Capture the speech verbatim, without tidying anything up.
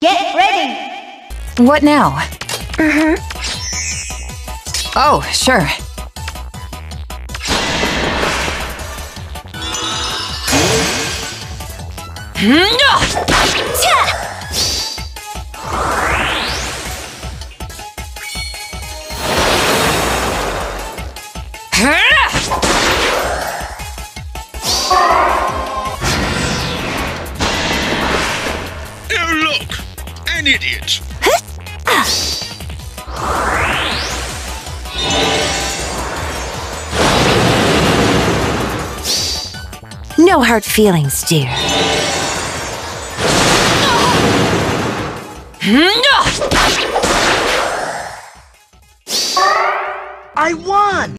Get ready! What now? Mm-hmm. Oh, sure. Oh, look! An idiot! No hard feelings, dear. I won!